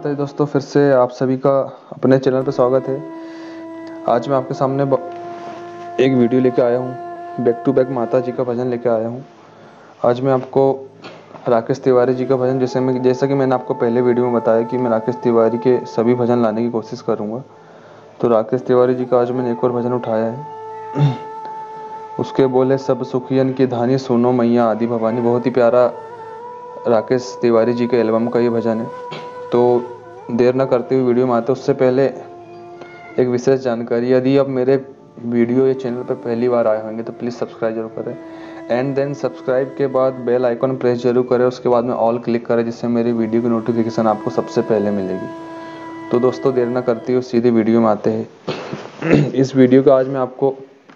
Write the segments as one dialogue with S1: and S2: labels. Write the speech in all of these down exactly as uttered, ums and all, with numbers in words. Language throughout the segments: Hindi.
S1: माता दी दोस्तों, फिर से आप सभी का अपने चैनल पर स्वागत है। आज मैं आपके सामने एक वीडियो लेकर आया हूँ। बैक टू बैक माता जी का भजन लेकर आया हूँ। आज मैं आपको राकेश तिवारी जी का भजन, जैसे मैं जैसा कि मैंने आपको पहले वीडियो में बताया कि मैं राकेश तिवारी के सभी भजन लाने की कोशिश करूँगा, तो राकेश तिवारी जी का आज मैंने एक और भजन उठाया है। उसके बोले सब सुखियन की धानी सुनो मैया आदि भवानी। बहुत ही प्यारा राकेश तिवारी जी के एल्बम का ये भजन है। तो देर न करते हुए वीडियो में आते उससे पहले एक विशेष जानकारी। यदि आप मेरे वीडियो या चैनल पर पहली बार आए होंगे तो प्लीज़ सब्सक्राइब जरूर करें एंड देन सब्सक्राइब के बाद बेल आइकन प्रेस जरूर करें। उसके बाद में ऑल क्लिक करें, जिससे मेरी वीडियो की नोटिफिकेशन आपको सबसे पहले मिलेगी। तो दोस्तों देर न करते हुए सीधे वीडियो में आते हैं। इस वीडियो का आज मैं आपको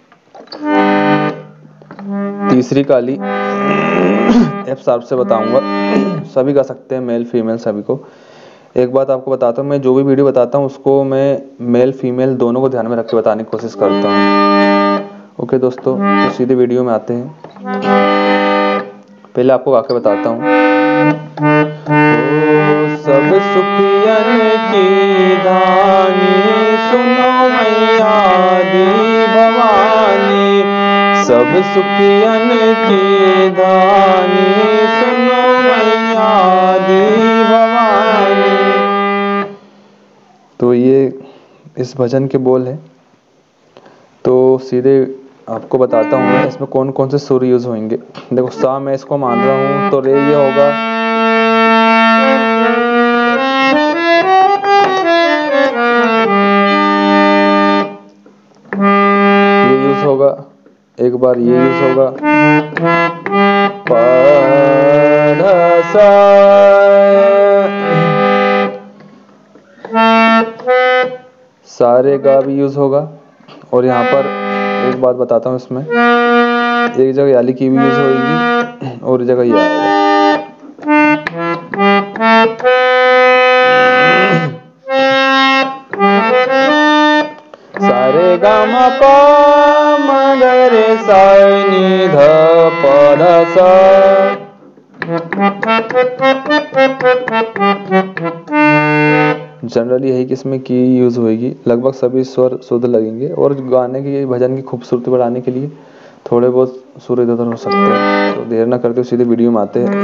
S1: तीसरी काली एफ शार्प से बताऊंगा। सभी गा सकते हैं, मेल फीमेल सभी को। एक बात आपको बताता हूँ, मैं जो भी वीडियो बताता हूँ उसको मैं मेल फीमेल दोनों को ध्यान में रख के बताने की कोशिश करता हूँ। ओके दोस्तों, तो सीधे वीडियो में आते हैं। पहले आपको गा के बताता हूँ। सब सुखियन की धानी सुनो मैया दी भवानी। सब सुखियन की धानी सुनो मैया दी भवानी। तो ये इस भजन के बोल है। तो सीधे आपको बताता हूँ मैं इसमें कौन कौन से सुर यूज होंगे। देखो, सा मैं इसको मान रहा हूँ तो रे ये होगा, ये यूज होगा, एक बार ये यूज होगा, पा धा सा, सारे गा भी यूज होगा। और यहाँ पर एक बात बताता हूँ, इसमें एक जगह याली की भी यूज होगी और जगह ये आएगा। सारे गा मा पा मा गा रे सा नी ध प ध सा। जनरली यही कि इसमें की यूज होगी। लगभग सभी स्वर शुद्ध लगेंगे और गाने की भजन की खूबसूरती बढ़ाने के लिए थोड़े बहुत सुर इधर उधर हो सकते हैं। तो देर ना करते हुए सीधे वीडियो में आते हैं।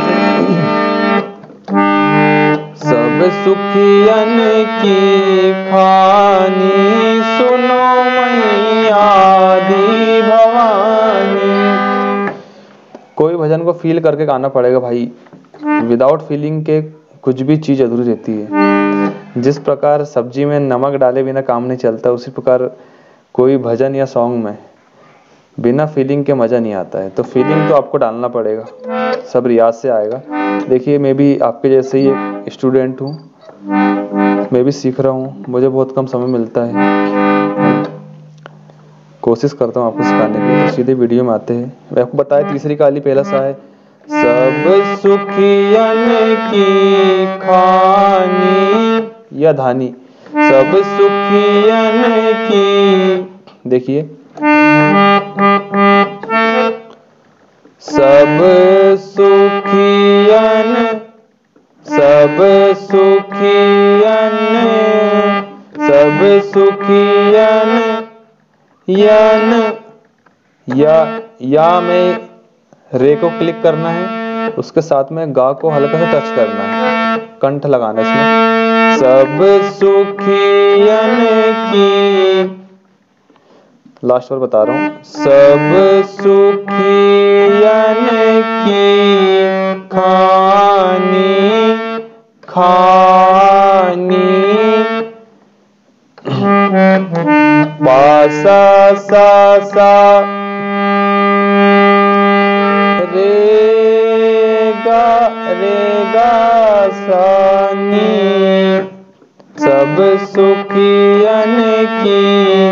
S1: सब सुखियन की खानी सुनो मैया दी भवानी। कोई भजन को फील करके गाना पड़ेगा भाई। विदाउट फीलिंग के कुछ भी चीज अधूरी रहती है। जिस प्रकार सब्जी में नमक डाले बिना काम नहीं चलता, उसी प्रकार कोई भजन या सॉन्ग में बिना फीलिंग के मजा नहीं आता है। तो फीलिंग तो आपको डालना पड़ेगा, सब रियाज से आएगा। देखिए, मैं भी आपके जैसे ही एक स्टूडेंट हूँ, मैं भी सीख रहा हूँ, मुझे बहुत कम समय मिलता है। कोशिश करता हूँ आपको सिखाने की। तो सीधे वीडियो में आते हैं। मैं आपको बताया तीसरी काली पहला सा है, सब सुखियन की खानी या धानी। सब सुखियन की, देखिए, सब सुखियन, सब सुखियन, सब सुखियन, यन, या या में रे को क्लिक करना है, उसके साथ में गा को हल्का सा टच करना है, कंठ लगाना है इसमें। सब सुखियन की, लास्ट बार बता रहा हूँ, सब सुखियन की खानी खानी। पा सा सा सा रे गा रे गा सा नी। सब सुखियन की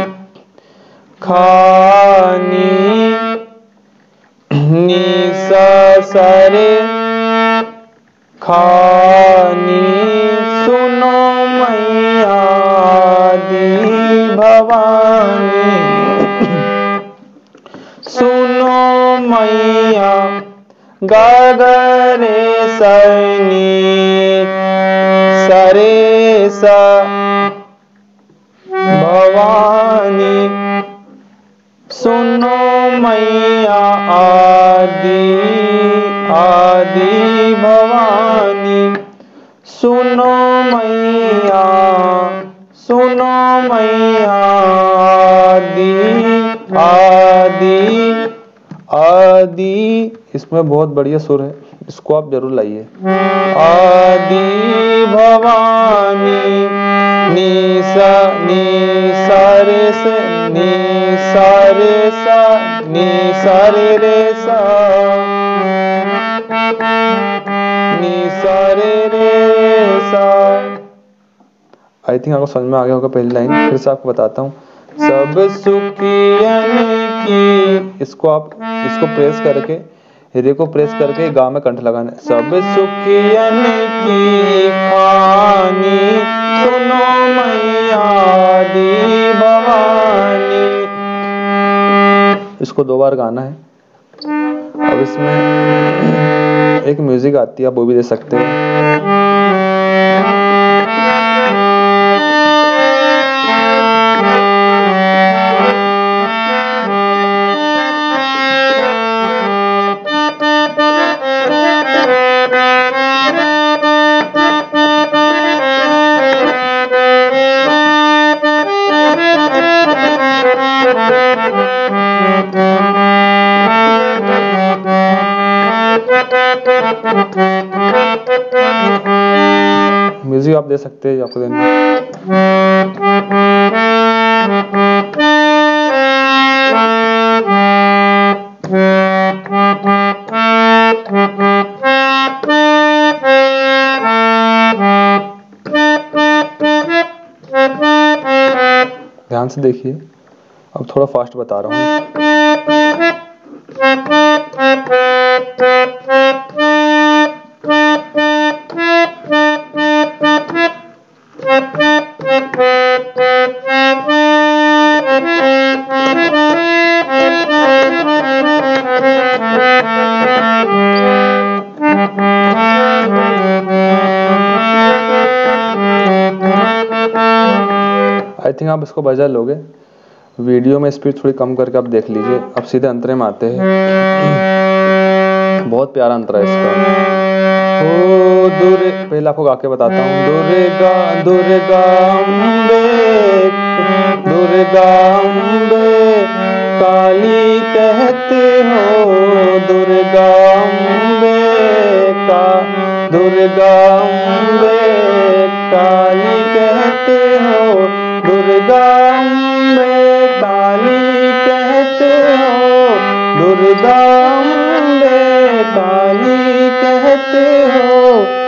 S1: खानी नी सा सा रे खानी सुनो मैया दी भवानी। सुनो मैया गा गा रे सनी सरे सा भवानी सुनो मैया आदि आदि भवानी सुनो मैया सुनो मैया आदि आदि आदि। इसमें बहुत बढ़िया सुर है, इसको आप जरूर लाइए। आदि भवानी नी सा नी सा रे से नी सा रे सा नी सा रे रे सा नी सा रे रे सा। आई थिंक आपको समझ में आ गया होगा पहली लाइन, फिर से आपको बताता हूँ। सब सुखियन की, इसको आप इसको प्रेस करके, रे को प्रेस करके गा में कंठ लगाना। सब सुखियन की खानी सुनो मैया आदि भवानी। इसको दो बार गाना है। अब इसमें एक म्यूजिक आती है, आप वो भी दे सकते हैं। म्यूजिक आप दे सकते हैं, आपको देना। ध्यान से देखिए, अब थोड़ा फास्ट बता रहा हूँ। आई थिंक आप इसको बजा लोगे। वीडियो में स्पीड थोड़ी कम करके आप देख लीजिए। अब सीधे अंतरे में आते हैं। बहुत प्यारा अंतरा है इसका। ओ दुर्गे, पहले आपको गा के बताता हूँ। दुर्गा दुर्गा अम्बे दुर्गा अम्बे काली कहते हो दुर्गा अम्बे का दुर्गा अम्बे काली कहते हो दुर्गा अम्बे काली कहते हो दुर्गा अम्बे काली कहते हो।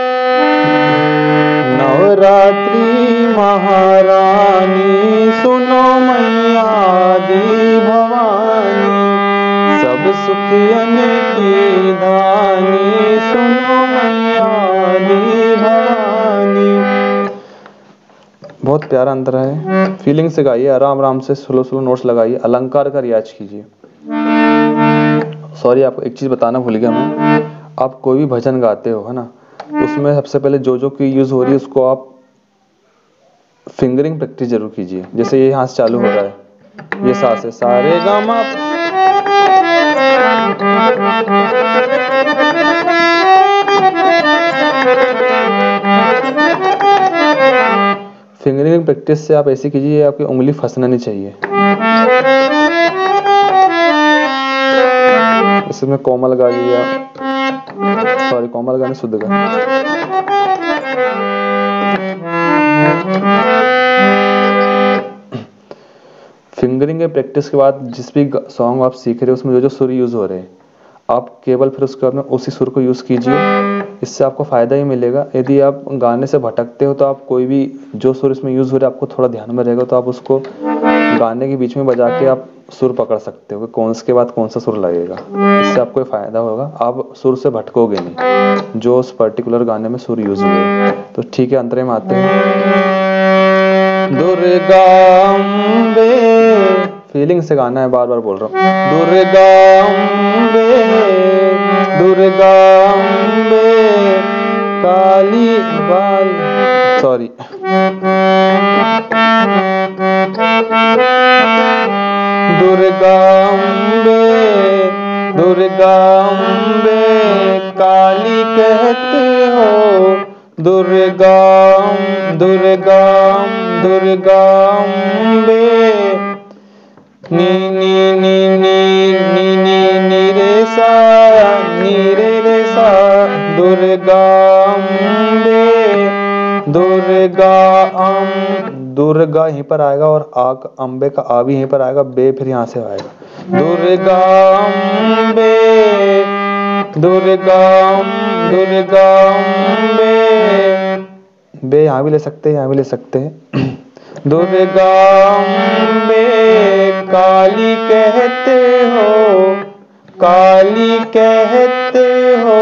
S1: नवरात्रि महारानी सुनो मैया आदि भवानी सब सुखियन की धानी सुनो मैया आदि भवानी। बहुत प्यारा अंतर है। फीलिंग से गाइए, आराम आराम से स्लो स्लो नोट्स लगाइए, अलंकार का रियाज कीजिए। सॉरी, आपको एक चीज बताना भूल गया मैं। आप कोई भी भजन गाते हो है ना, उसमें सबसे पहले जो जो की यूज हो रही है उसको आप फिंगरिंग प्रैक्टिस जरूर कीजिए। जैसे ये हाथ चालू हो रहा है, ये सा से सा रे गा मा। फिंगरिंग प्रैक्टिस से आप ऐसे कीजिए, आपकी उंगली फंसना नहीं चाहिए। इसमें कोमल गा लिया, सॉरी कोमल गाने शुद्ध गा। फिंगरिंग के प्रैक्टिस के बाद जिस भी सॉन्ग आप सीख रहे हो उसमें जो जो सुर यूज हो रहे हैं आप केवल फिर उसके बाद में उसी सुर को यूज कीजिए। इससे आपको फायदा ही मिलेगा। यदि आप गाने से भटकते हो तो आप कोई भी जो सुर इसमें यूज हो रहा है आपको थोड़ा ध्यान में रहेगा, तो आप उसको गाने के बीच में बजा के आप सुर पकड़ सकते हो कि कौन से के बाद कौन सा सुर लगेगा। इससे आपको फायदा होगा, आप सुर से भटकोगे नहीं जो उस पर्टिकुलर गाने में सुर यूज हुए। तो ठीक है, अंतरे में आते हैं। दुर्गा अम्बे, फीलिंग से गाना है, बार बार बोल रहा हूँ। दुर्गा अम्बे दुर्गा अम्बे काली बाल, सॉरी दुर्गा अम्बे काली कहते हो, दुर्गा दुर्गा दुर्गा अम्बे। नी नी नी नी नी नी नी रे सा नी रे रे सा, दुर्गा अम्बे दुर्गा अम दुर्गा यहीं पर आएगा और आ अम्बे का आ भी यहीं पर आएगा, बे फिर यहाँ से आएगा। दुर्गा अम्बे दुर्गा दुर्गा अम्बे, बे यहाँ भी ले सकते हैं, यहाँ भी ले सकते हैं। दुर्गा अम्बे काली कहते हो, काली कहते हो,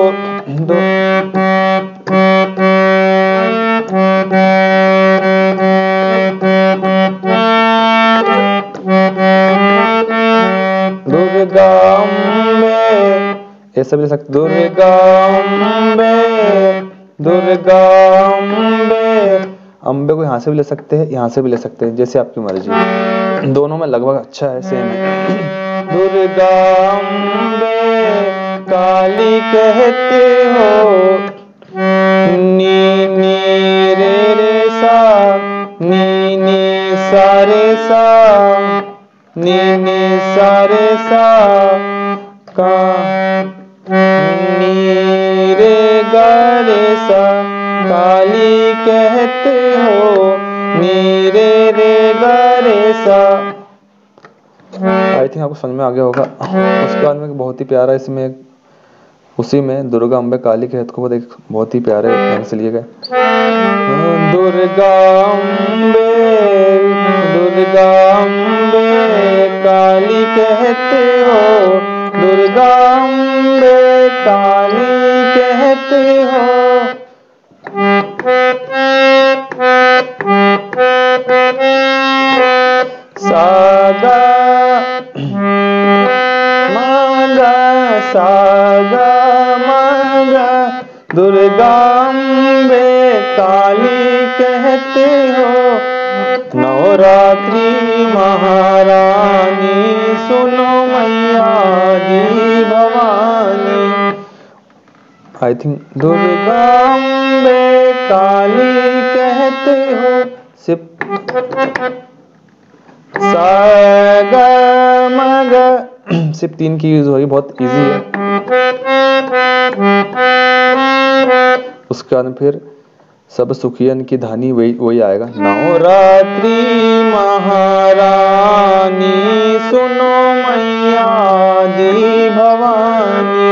S1: दुर्गा अम्बे ऐसा भी ले सकते। दुर्गा अम्बे दुर्गा अम्बे, अम्बे को यहाँ से भी ले सकते हैं, यहाँ से भी ले सकते हैं, जैसे आपकी मर्जी। दोनों में लगभग अच्छा है, सेम है। दुर्गा अम्बे काली कहते हो, नी नी रे रे सा नी नी सा रे सा नी नी सा रे सा का नी रे गा रे सा, काली कहते हो, नी रे रे गा रे सा। आई थिंक आपको समझ में आ गया होगा। उसके बाद में बहुत ही प्यारा इसमें उसी में दुर्गा अम्बे काली कहते को देख बहुत ही प्यारे ढंग से लिए गए। दुर्गा अम्बे दुर्गा अम्बे काली कहते हो, दुर्गा अम्बे काली कहते हो। सागा मागा सागा मागा, दुर्गा अम्बे काली कहते हो, नवरात्रि महारानी सुनो मैया दी भवानी। आई थिंक दुर्गा अम्बे काली कहते हो, सिर्फ सा गा मा गा सिर्फ तीन की यूज होगी, बहुत इजी है। उसके बाद फिर सब सुखियन की धानी वही वही आएगा। नवरात्रि महारानी सुनो मैया दी भवानी।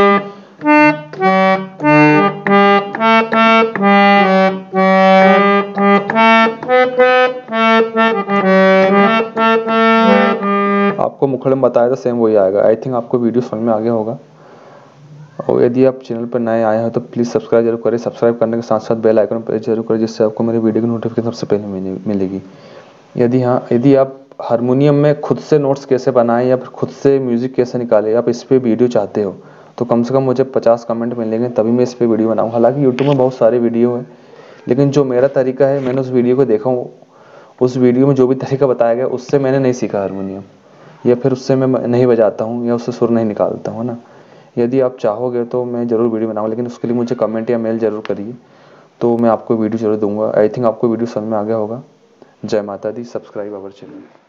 S1: आपको मुखड़े में बताया था सेम वही आएगा। आई थिंक आपको वीडियो समझ में आ गया होगा। और यदि आप चैनल पर नए आए हैं तो प्लीज़ सब्सक्राइब जरूर करें। सब्सक्राइब करने के साथ साथ बेल आइकन पर जरूर करें, जिससे आपको मेरी वीडियो की नोटिफिकेशन सबसे पहले मिलेगी। यदि हाँ यदि आप हारमोनियम में खुद से नोट्स कैसे बनाएं या फिर खुद से म्यूज़िक कैसे निकालें, आप इस पर वीडियो चाहते हो तो कम से कम मुझे पचास कमेंट मिलेंगे, तभी मैं इस पर वीडियो बनाऊँ। हालाँकि यूट्यूब में बहुत सारे वीडियो है, लेकिन जो मेरा तरीका है, मैंने उस वीडियो को देखा हूँ, उस वीडियो में जो भी तरीका बताया गया उससे मैंने नहीं सीखा हारमोनियम, या फिर उससे मैं नहीं बजाता हूँ या उससे सुर नहीं निकालता हूँ ना। यदि आप चाहोगे तो मैं ज़रूर वीडियो बनाऊँ, लेकिन उसके लिए मुझे कमेंट या मेल ज़रूर करिए, तो मैं आपको वीडियो ज़रूर दूंगा। आई थिंक आपको वीडियो समझ में आ गया होगा। जय माता दी। Subscribe our channel.